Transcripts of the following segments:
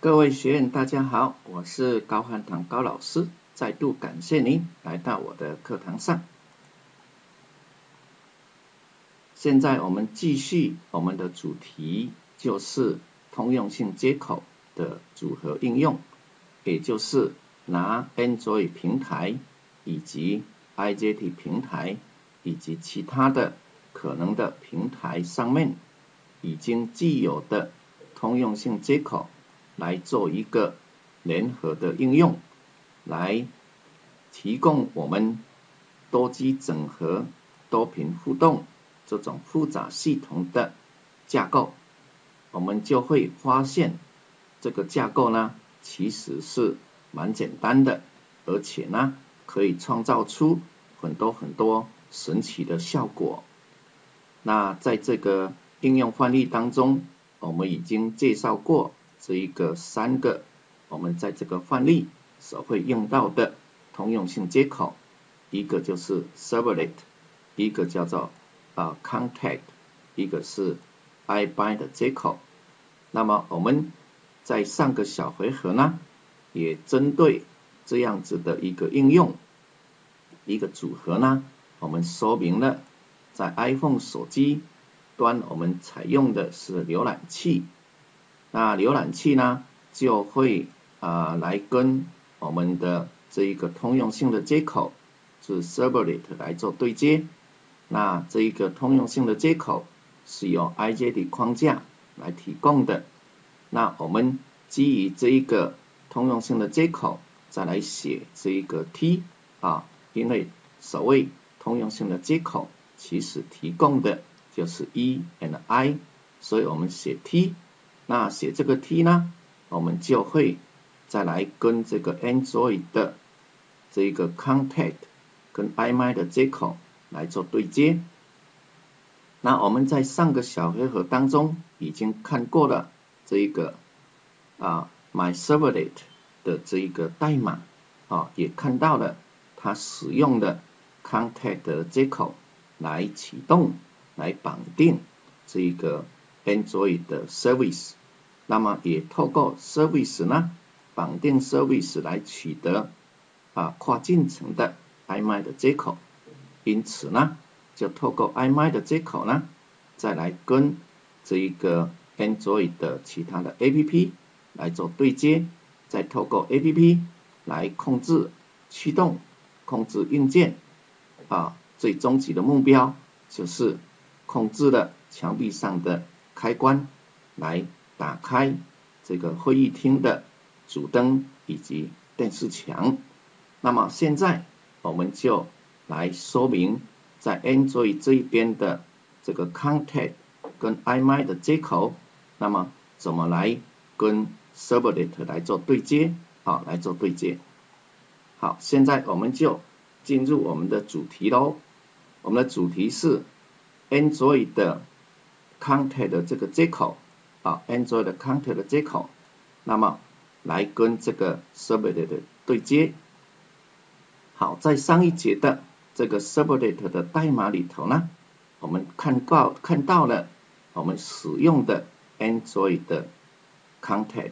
各位学员大家好，我是高汉堂高老师，再度感谢您来到我的课堂上。现在我们继续我们的主题，就是通用性接口的组合应用，也就是拿 Android 平台以及 IJT 平台以及其他的可能的平台上面已经既有的通用性接口来做一个联合的应用，来提供我们多机整合、多频互动这种复杂系统的架构，我们就会发现这个架构呢其实是蛮简单的，而且呢可以创造出很多神奇的效果。那在这个应用范例当中，我们已经介绍过这一个3个我们在这个范例所会用到的通用性接口，一个就是 Servlet， 一个叫做Contact， 一个是 iBind 的接口。那么我们在上个小回合呢，也针对这样子的一个应用一个组合呢，我们说明了在 iPhone 手机端我们采用的是浏览器，那浏览器呢就会来跟我们的这一个通用性的接口是 Servlet 来做对接。那这一个通用性的接口是由 IJT 框架来提供的。那我们基于这一个通用性的接口再来写这一个 T 因为所谓通用性的接口其实提供的就是 E and I， 所以我们写 T。那写这个 T 呢，我们就会再来跟这个 Android 的这个 Contact 跟 iMind 的接口来做对接。那我们在上个小回合当中已经看过了这一个MyServlet 的这一个代码也看到了它使用的 Contact 的接口来启动来绑定这一个 Android 的 Service， 那么也透过 Service 呢绑定 Service 来取得跨进程的 iMind 的接口，因此呢就透过 iMind 的接口呢再来跟这一个 Android 的其他的 APP 来做对接，再透过 APP 来控制驱动控制硬件最终极的目标就是控制了墙壁上的开关来打开这个会议厅的主灯以及电视墙。那么现在我们就来说明在 Android 这一边的这个 Contact 跟 iMind 的接口，那么怎么来跟 Servlet 来做对接来做对接。好，现在我们就进入我们的主题咯。我们的主题是 Android 的 Contact 的这个接口Android 的 Contact 的接口，那么来跟这个 Servlet 的对接。好，在上一节的这个 Servlet 的代码里头呢，我们看到了我们使用的 Android 的 Contact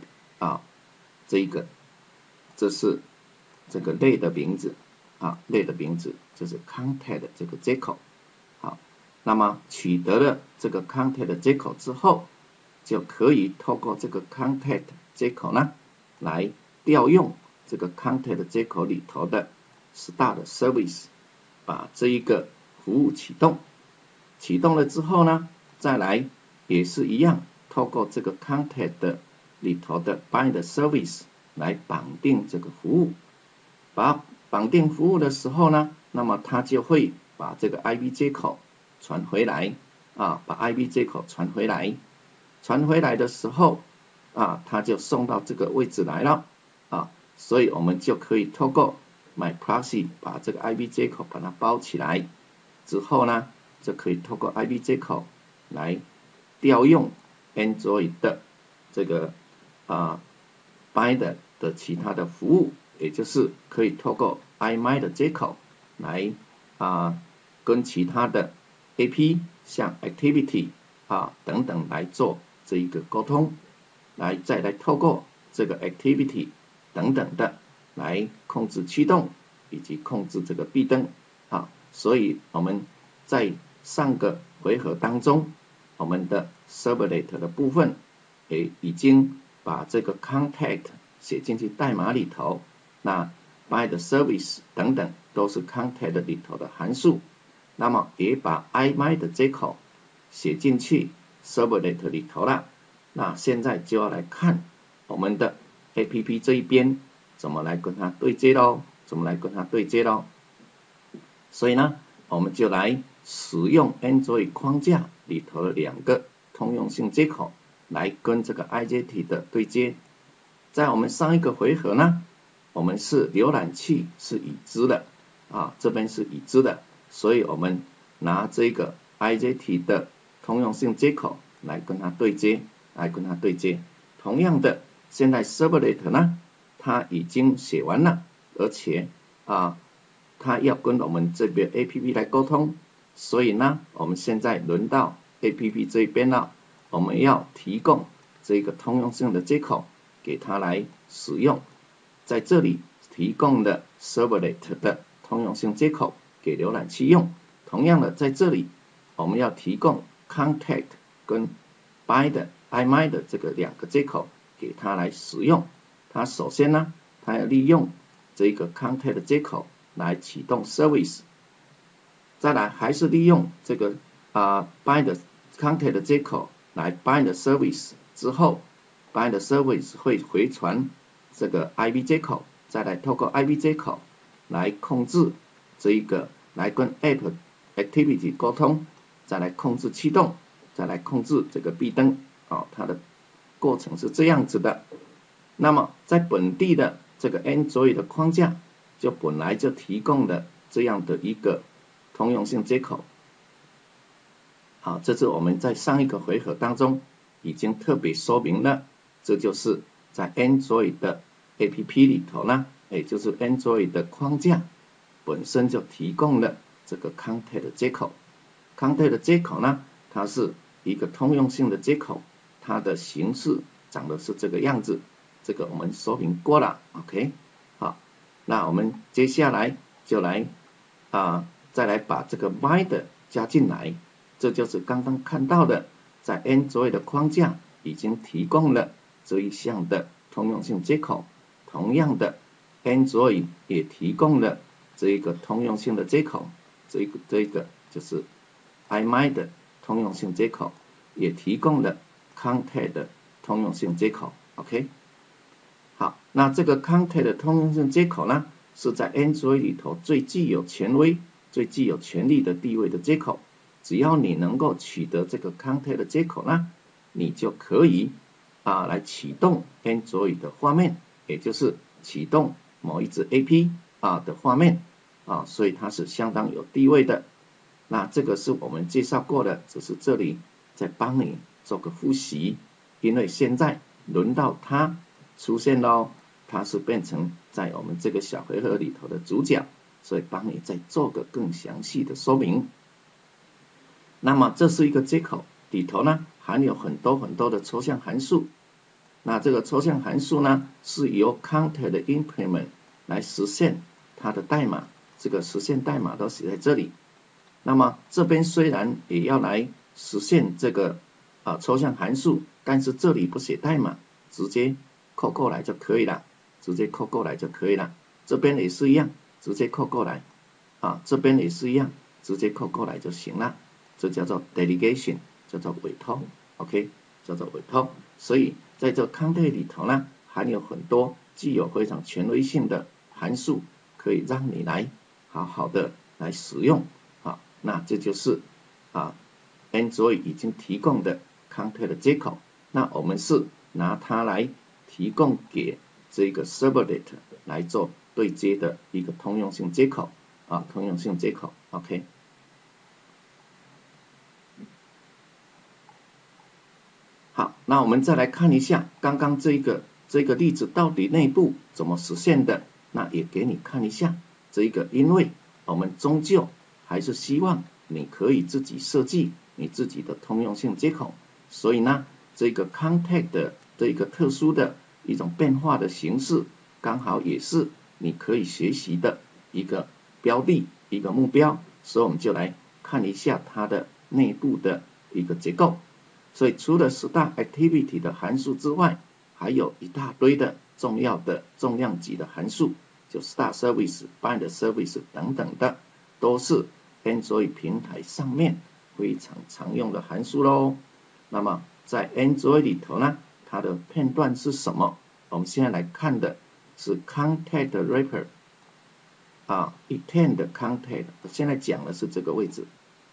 这是这个类的名字类的名字就是 Contact 这个接口。好，那么取得了这个 Contact 的接口之后，就可以透过这个 Contact 接口呢来调用这个 Contact 接口里头的 Start Service， 把这一个服务启动。启动了之后呢，再来也是一样，透过这个 Contact 里头的 Bind Service 来绑定这个服务。把绑定服务的时候呢，那么它就会把这个 IB 接口传回来把 IB 接口传回来。传回来的时候它就送到这个位置来了所以我们就可以透过 MyProxy 把这个 IB 接口把它包起来之后呢，就可以透过 IB 接口来调用 Android 的这个Bind 的其他的服务，也就是可以透过 iMind 的接口来跟其他的 AP 像 Activity等等来做这一个沟通，再来透过这个 activity 等等的来控制驱动以及控制这个闭灯。好，所以我们在上个回合当中，我们的 servlet 的部分已经把这个 contact 写进去代码里头，那 by the service 等等都是 contact 里头的函数，那么也把 IMI 的接口写进去 servlet 里头了。那现在就要来看我们的 APP 这一边怎么来跟它对接咯，所以呢，我们就来使用 Android 框架里头的2个通用性接口来跟这个 IJT 的对接。在我们上一个回合呢，我们是浏览器是已知的这边是已知的，所以我们拿这个 IJT 的通用性接口来跟它对接，同样的，现在 servlet 呢，它已经写完了，而且它要跟我们这边 APP 来沟通，所以呢，我们现在轮到 APP 这边了，我们要提供这个通用性的接口给它来使用，在这里提供的 servlet 的通用性接口给浏览器用，同样的，在这里我们要提供 contact 跟 by 的 IMI 的这个2个接口给它来使用。它首先呢，它要利用这个 contact 的接口来启动 service， 再来还是利用这个by 的 contact 的接口来 by 的 service 之后， by 的 service 会回传这个 IB 接口，再来透过 IB 接口来控制这一个，来跟 app activity 沟通，再来控制驱动，再来控制这个闭灯它的过程是这样子的。那么在本地的这个 Android 的框架就本来就提供了这样的一个通用性接口。好，这是我们在上一个回合当中已经特别说明了，这就是在 Android 的 APP 里头呢，也就是 Android 的框架本身就提供了这个 contact 接口。contact 接口呢，它是一个通用性的接口，它的形式长得是这个样子，这个我们说明过了 ，OK。好，那我们接下来就来再来把这个 by 加进来，这就是刚刚看到的，在 Android 的框架已经提供了这一项的通用性接口。同样的 ，Android 也提供了这一个通用性的接口，这个就是 IMI 的通用性接口，也提供了 contact 的通用性接口 ，OK。好，那这个 contact 的通用性接口呢，是在 Android 里头最具有权威、最具有权力的地位的接口。只要你能够取得这个 contact 的接口呢，你就可以来启动 Android 的画面，也就是启动某一只 AP 的画面所以它是相当有地位的。那这个是我们介绍过的，只是这里再帮你做个复习，因为现在轮到它出现咯，它是变成在我们这个小回合里头的主角，所以帮你再做个更详细的说明。那么这是一个接口，里头呢含有很多很多的抽象函数，那这个抽象函数呢是由 contact 的 implement 来实现它的代码，这个实现代码都写在这里。那么这边虽然也要来实现这个抽象函数，但是这里不写代码，直接扣过来就可以了，这边也是一样，直接扣过来这边也是一样，直接扣过来就行了，这叫做 delegation， 叫做委托 ，OK， 叫做委托。所以在这 contact 里头呢，含有很多具有非常权威性的函数，可以让你来好好的来使用那这就是Android 已经提供的 contact 的接口，那我们是拿它来提供给这个 servlet 来做对接的一个通用性接口OK。好，那我们再来看一下刚刚这个例子到底内部怎么实现的，那也给你看一下这个，因为我们终究还是希望你可以自己设计你自己的通用性接口，所以呢这个 contact 的这个特殊的一种变化的形式，刚好也是你可以学习的一个标的，一个目标，所以我们就来看一下它的内部的一个结构。所以除了Start Activity 的函数之外，还有一大堆的重要的重量级的函数，就 Start Service、Bind Service 等等的，都是 Android 平台上面非常常用的函数咯。那么在 Android 里头呢，它的片段是什么？我们现在来看的是 Content Wrapper Extend Content， 现在讲的是这个位置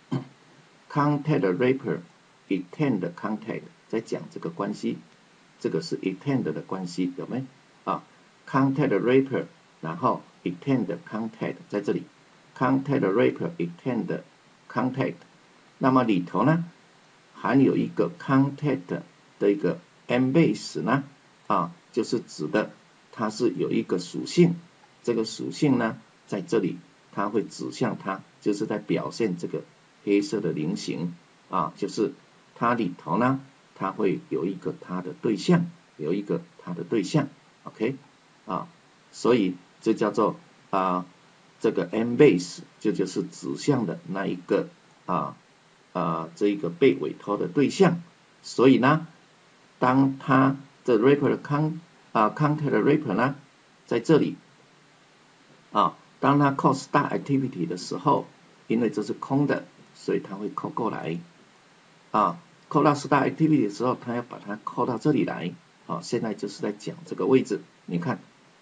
Content Wrapper Extend Content， 在讲这个关系，这个是 Extend 的关系，有没有Content Wrapper 然后 Extend Content 在这里 Content Wrapper Extend Content， 那么里头呢含有一个 Content 的一个 Embase 呢就是指的它是有一个属性，这个属性呢在这里它会指向它，就是在表现这个黑色的菱形就是它里头呢它会有一个它的对象，有一个它的对象 OK 所以这叫做这个 Embase 就是指向的那一个这一个被委托的对象，所以呢当它的 Wrapper Content Wrapper 呢在这里当它 call Start Activity 的时候，因为这是空的，所以它会 call 过来call 到 Start Activity 的时候，它要把它 call 到这里来现在就是在讲这个位置，你看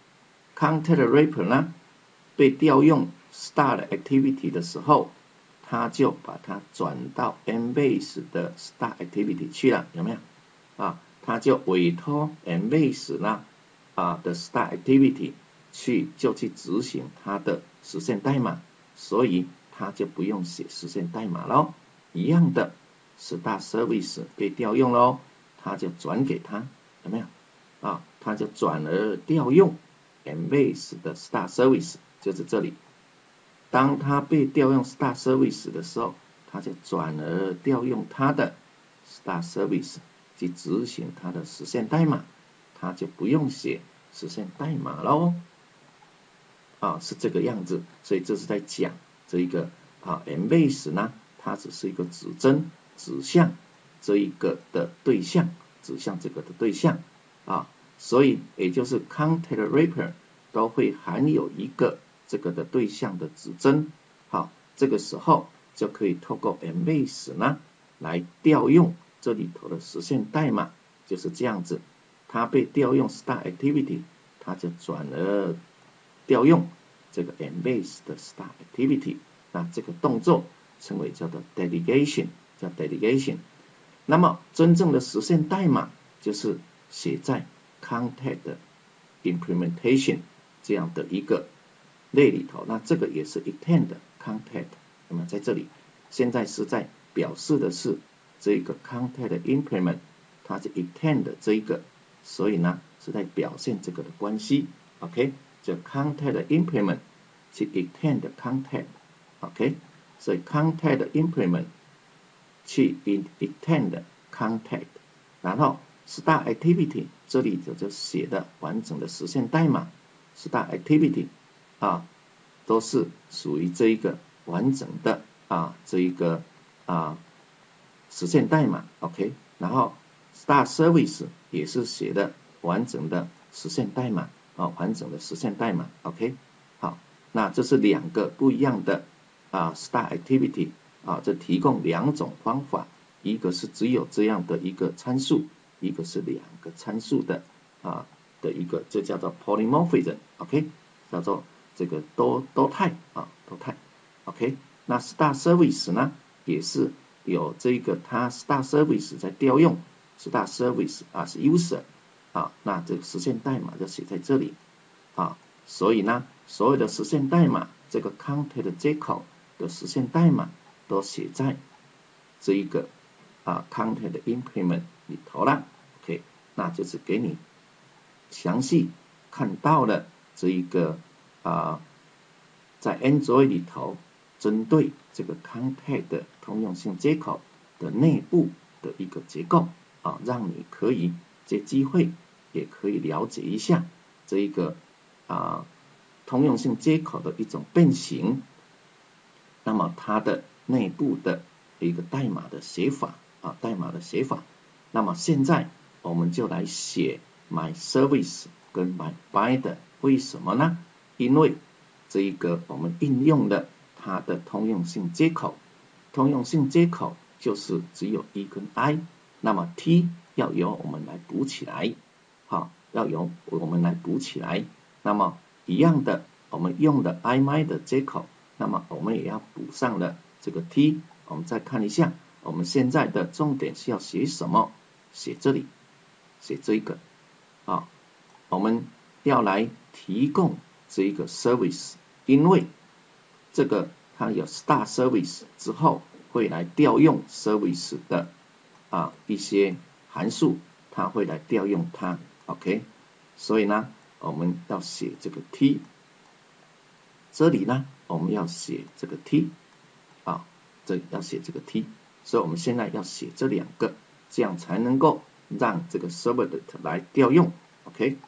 Content Wrapper 呢被调用 Start Activity 的时候，它就把它转到 Embase 的 Start Activity 去了，有没有它就委托 Embase 呢的 Start Activity 就去执行它的实现代码，所以它就不用写实现代码咯。一样的 Start Service 被调用咯，它就转给它，有没有它就转而调用 Embase 的 Start Service， 就是这里。当它被调用 Start Service 的时候，它就转而调用它的 Start Service 去执行它的实现代码，它就不用写实现代码咯是这个样子。所以这是在讲这一个Embase 呢，它只是一个指向这一个的对象，指向这个的对象所以也就是 Content Wrapper 都会含有一个这个的对象的指针。这个时候就可以透过 Embase 呢来调用这里头的实现代码，就是这样子。它被调用 Start Activity， 它就转而调用这个 Embase 的 Start Activity， 那这个动作称为叫做 Delegation， 叫 Delegation。那么真正的实现代码就是写在 Content Implementation 这样的一个类里头，那这个也是 Extend Content。那么在这里现在是在表示的是这个 Content Implement， 它是 Extend 这一个，所以呢是在表现这个的关系 OK， 就 Content Implement 去 Extend Content OK， 所以 Content Implement 去 Extend Content， 然后 Start Activity 这里就写的完整的实现代码 Start Activity都是属于这一个完整的这一个实现代码 OK， 然后 Start Service 也是写的完整的实现代码完整的实现代码 OK。 好，那这是两个不一样的Start Activity 这提供两种方法，一个是只有这样的一个参数，一个是两个参数的一个，这叫做 Polymorphism OK， 叫做这个多态多态 OK。 那 Start Service 呢也是有这个它 Start Service 在调用 Start Service 是 User 那这个实现代码就写在这里所以呢所有的实现代码这个 Content 接口的实现代码都写在这一个Content Implement 里头了 OK， 那就是给你详细看到了这一个在 Android 里头针对这个 Content 的通用性接口的内部的一个结构让你可以借机会也可以了解一下这一个通用性接口的一种变形，那么它的内部的一个代码的写法那么现在我们就来写 myService 跟 myBinder， 为什么呢？因为这一个我们应用了它的通用性接口，通用性接口就是只有 E 跟 I， 那么 T 要由我们来补起来，要由我们来补起来。那么一样的，我们用的 IMinder 接口，那么我们也要补上了这个 T。我们再看一下，我们现在的重点是要写什么？写这里，写这个我们要来提供这一个 service， 因为这个它有 start service 之后会来调用 service 的一些函数，它会来调用它 ，OK， 所以呢，我们要写这个 T， 这里呢，我们要写这个 T， 这里要写这个 T， 所以我们现在要写这两个，这样才能够让这个 servlet 来调用 ，OK。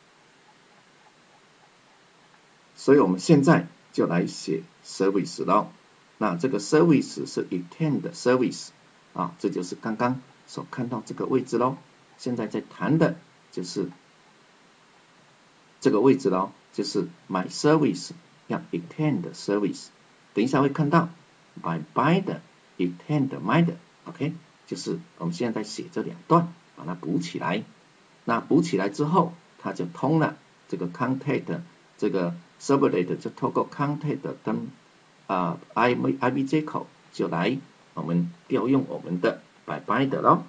所以我们现在就来写 service 咯。那这个 service 是 extend service 这就是刚刚所看到这个位置咯。现在在谈的就是这个位置咯，就是 myService 要 extend service。等一下会看到 myBinder extend minder，OK， 就是我们现在在写这两段，把它补起来。那补起来之后，它就通了这个 contact， 这个 servlet 就透过 contact 跟IB 接口就来我们调用我们的 myBinder 咯。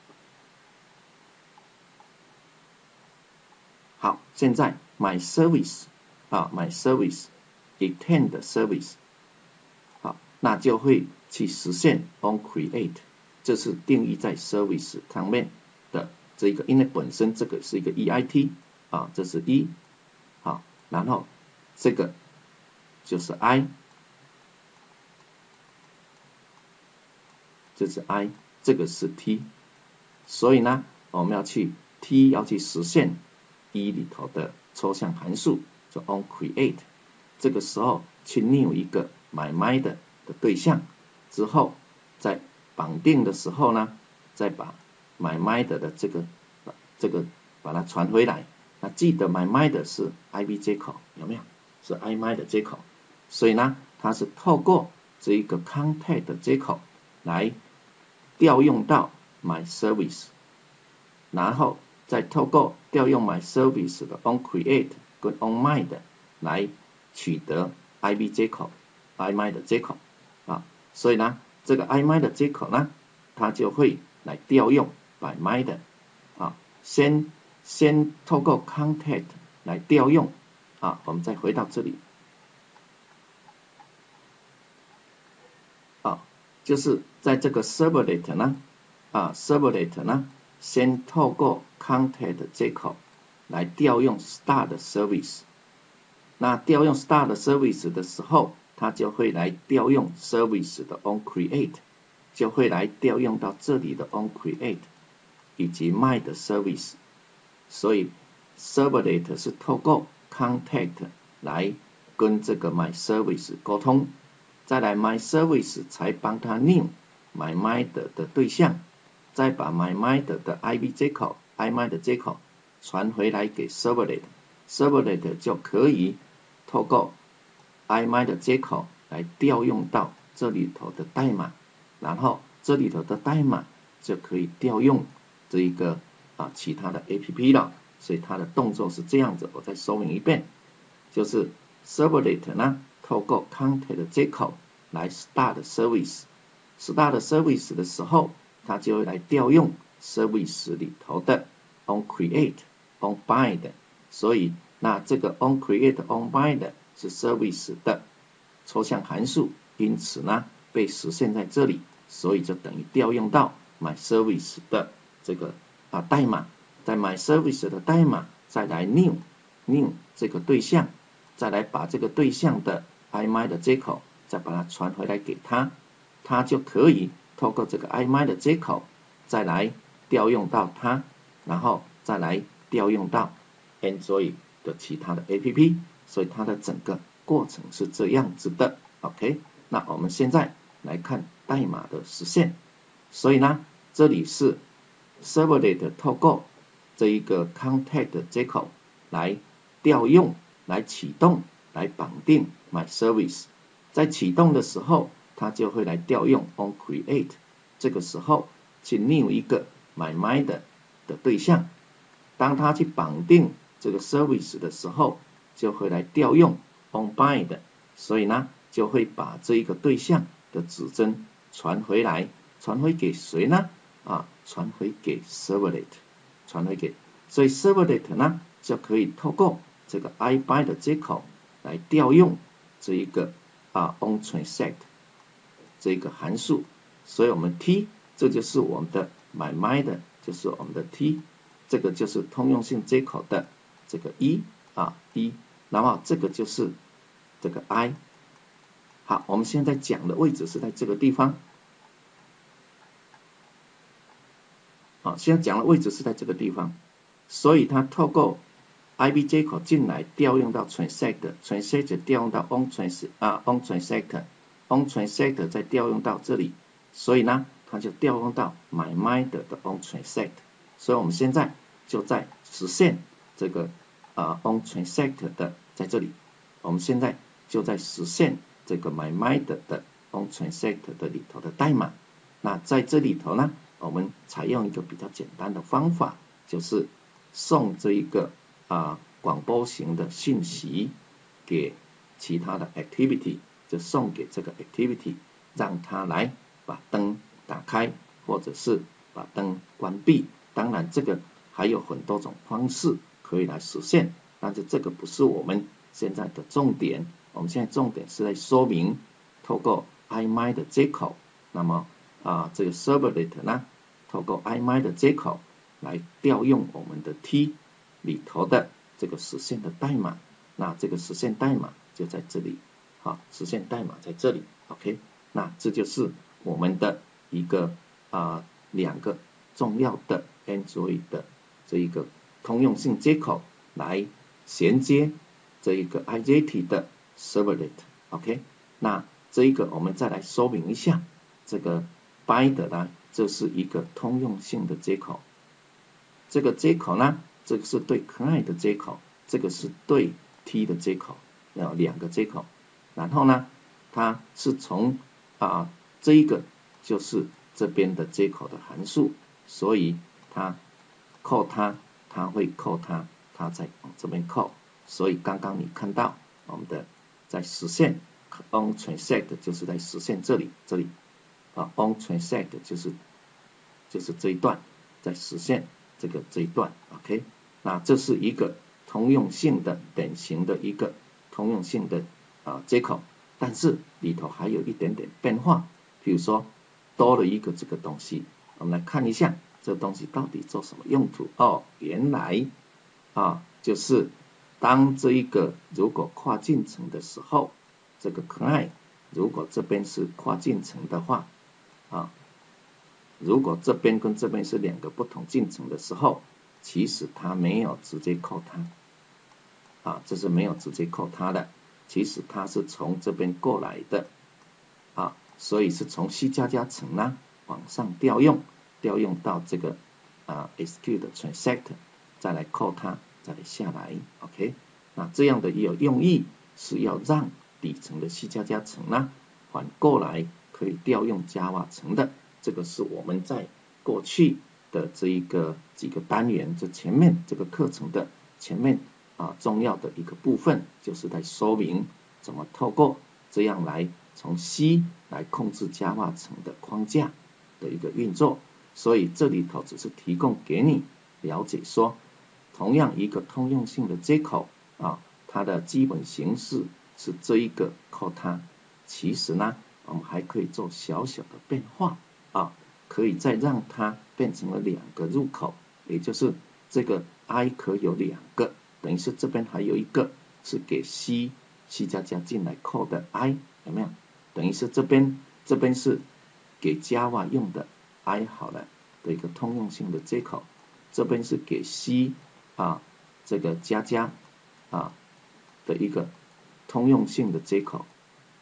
好，现在 myService myService extend service 那就会去实现 onCreate， 这是定义在 service 上面的这个，因为本身这个是一个 EIT 这是 E， 然后这个就是 I， 这是 I， 这个是 T， 所以呢，我们要去 T 要去实现 E 里头的抽象函数，就 onCreate， 这个时候去 new 一个 myMinder 的对象之后，在绑定的时候呢，再把 myMinder 的这个把它传回来。那记得 myMinder 是 IB 接口，有没有？是 IMinder 接口，所以呢，它是透过这一个 contact 接口来调用到 myService， 然后再透过调用 myService 的 onCreate 跟 onMinder 来取得 IB 接口 IMinder 接口所以呢，这个 IMinder 接口呢，它就会来调用 myMinder先透过 contact 来调用我们再回到这里就是在这个 servlet 呢先透过 contact 接口来调用 start service， 那调用 start service 的时候，它就会来调用 service 的 onCreate， 就会来调用到这里的 onCreate 以及 mind service， 所以 servlet 是透过 contact 来跟这个 myService 沟通，再来 myService 才帮它 new myMinder 的对象，再把 myMinder 的 IB 接口 IMinder 接口传回来给 servlet 就可以透过 IMinder 接口来调用到这里头的代码，然后这里头的代码就可以调用这一个其他的 APP 了。所以它的动作是这样子，我再说明一遍，就是 servlet 呢透过 contact 接口来 start service，start service 的时候，它就会来调用 service 里头的 onCreate、onBind， 所以那这个 onCreate、onBind 是 service 的抽象函数，因此呢被实现在这里，所以就等于调用到 myService 的这个代码，在 myService 的代码再来 new 这个对象，再来把这个对象的 IMinder 接口再把它传回来给它，它就可以透过这个 IMinder 接口再来调用到它，然后再来调用到 Android 的其他的 APP， 所以它的整个过程是这样子的 ，OK。那我们现在来看代码的实现，所以呢，这里是 Servlet 透过这一个 Contact 接口来调用、来启动、来绑定 MyService， 在启动的时候，它就会来调用 onCreate， 这个时候去 new 一个 MyMind 的对象，当它去绑定这个 Service 的时候，就会来调用 onBind， 所以呢，就会把这一个对象的指针传回来，传回给谁呢？传回给 Servlet， 传回给，所以 Servlet 呢就可以透过这个 iBind 接口来调用这一个onTransact 这个函数，所以我们 T 这就是我们的 MyMind， 就是我们的 T， 这个就是通用性接口的这个 E， 然后这个就是这个 I。好，我们现在讲的位置是在这个地方。现在讲的位置是在这个地方，所以它透过 IB 接口进来调用到 Transact 调用到 onTransact 再调用到这里，所以呢，它就调用到 MyMind 的 onTransact， 所以我们现在就在实现这个onTransact 的在这里，我们现在就在实现这个 MyMind 的 onTransact 的里头的代码。那在这里头呢，我们采用一个比较简单的方法，就是送这一个广播型的信息给其他的 activity， 就送给这个 activity， 让它来把灯打开，或者是把灯关闭。当然，这个还有很多种方式可以来实现，但是这个不是我们现在的重点。我们现在重点是在说明，透过 iMind 的接口，那么这个 Servlet 呢，透过 iMind 的接口来调用我们的 T 里头的这个实现的代码。那这个实现代码就在这里，实现代码在这里 ，OK。那这就是我们的一个两个重要的 Android 的这一个通用性接口来衔接这一个 IJT 的 Servlet，OK。那这一个我们再来说明一下，这个 Bind 呢，这是一个通用性的接口。这个接口呢，这个是对 Client 的接口，这个是对 T 的接口，两个接口。然后呢，它是从这一个就是这边的接口的函数，所以它扣它，它会扣它，它再往这边扣。所以刚刚你看到我们的在实现 onTransact 就是在实现这里onTransact 就是这一段在实现这一段 ，OK。那这是一个通用性的典型的一个通用性的接口，但是里头还有一点点变化，比如说多了一个这个东西，我们来看一下这东西到底做什么用途。原来就是当这一个如果跨进程的时候，这个 client 如果这边是跨进程的话，如果这边跟这边是两个不同进程的时候，其实它没有直接扣它，这是没有直接扣它的，其实它是从这边过来的，所以是从 C++ 层呢往上调用到这个execute 的 transact， 再来扣它，再来下来 ，OK。那这样的也有用意，是要让底层的 C++ 层呢反过来可以调用 Java 层的。这个是我们在过去的这一个几个单元，这前面这个课程的前面重要的一个部分，就是在说明怎么透过这样来从 C 来控制 Java 层的框架的一个运作。所以这里头只是提供给你了解说，同样一个通用性的接口它的基本形式是这一个扣它，其实呢我们还可以做小小的变化可以再让它变成了两个入口，也就是这个 I 可有两个，等于是这边还有一个是给 C++ 进来扣的 I， 有没有？等于是这边是给 Java 用的 I 好了的一个通用性的接口，这边是给 C 这个加的一个通用性的接口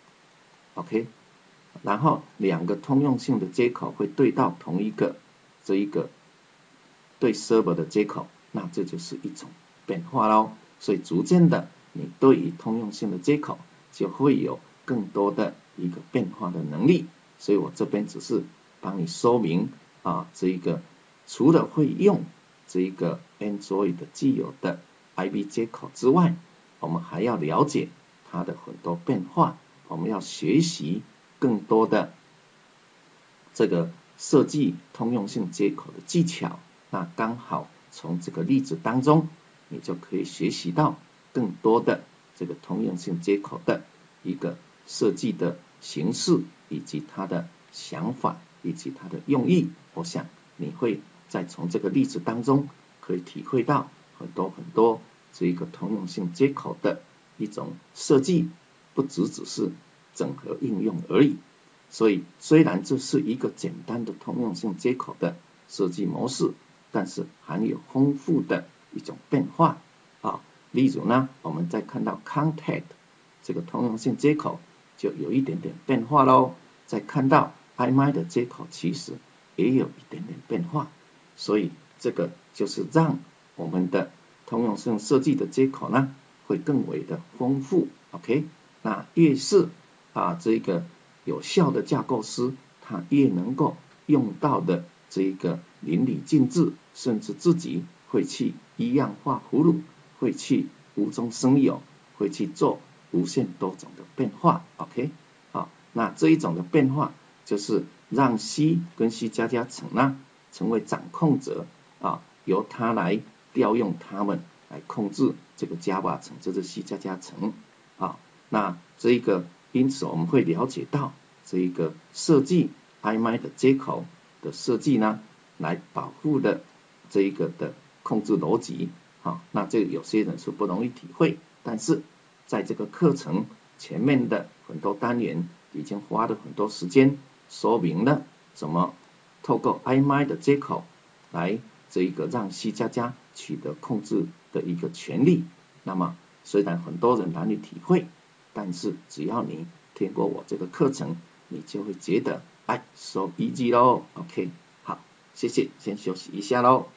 ，OK， 然后两个通用性的接口会对到同一个这一个对 server 的接口，那这就是一种变化咯。所以逐渐的，你对于通用性的接口就会有更多的一个变化的能力。所以我这边只是帮你说明这一个除了会用这一个 Android 的既有的 IB 接口之外，我们还要了解它的很多变化，我们要学习更多的这个设计通用性接口的技巧。那刚好从这个例子当中，你就可以学习到更多的这个通用性接口的一个设计的形式，以及它的想法，以及它的用意。我想你会再从这个例子当中可以体会到很多这一个通用性接口的一种设计，不只是整合应用而已。所以虽然这是一个简单的通用性接口的设计模式，但是含有丰富的一种变化例如呢，我们再看到 Contact 这个通用性接口就有一点点变化咯。再看到 IMI 的接口其实也有一点点变化，所以这个就是让我们的通用性设计的接口呢会更为的丰富 OK。 那越是这个有效的架构师，他越能够用到的这个淋漓尽致，甚至自己会去一样画葫芦，会去无中生有，会去做无限多种的变化 OK。 那这一种的变化就是让 C 跟 C++ 层呢成为掌控者由它来调用它们来控制这个 Java 层，这是 C++ 层那这一个因此我们会了解到这一个设计 IMI 的接口的设计呢，来保护的这一个的控制逻辑那这个有些人是不容易体会，但是在这个课程前面的很多单元已经花了很多时间说明了怎么透过 IMI 的接口来这一个让 C++ 取得控制的一个权利。那么虽然很多人难以体会，但是只要你听过我这个课程，你就会觉得so easy 咯 OK。 好，谢谢，先休息一下咯。